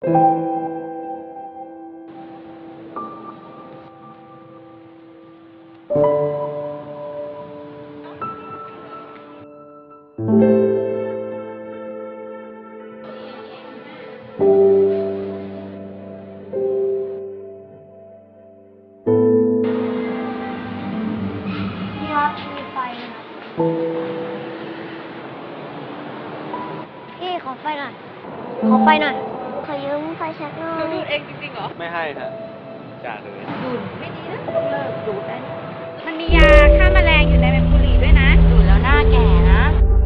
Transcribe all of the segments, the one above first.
พี่ครับมีไฟนะพี่ขอไฟหน่อย ขอไฟหน่อย ขอยืมไฟแช็กหน่อยดูดเองจริงๆเหรอไม่ให้ฮะจ่าเลยดูดไม่ดีนะต้องเลิกดูดได้มันมียาฆ่าแมลงอยู่ในบุหรี่ด้วยนะดูดแล้วหน้าแก่นะ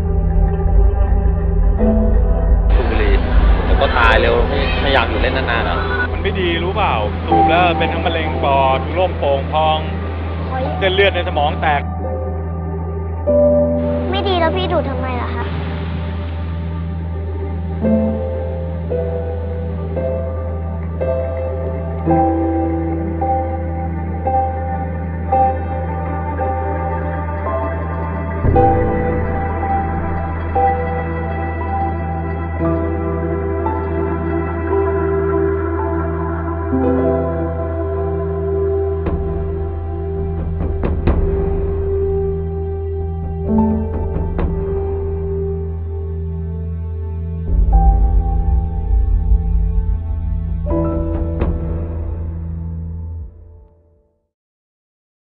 สูบบุหรี่แล้วก็ตายเร็วไม่อยากอยู่เล่นนานๆหรอมันไม่ดีรู้เปล่าสูบแล้วเป็นทั้งมะเร็งปอดถุงลมโป่งพองขอเส้นเลือดในสมองแตกไม่ดีแล้วพี่ดูดทำไม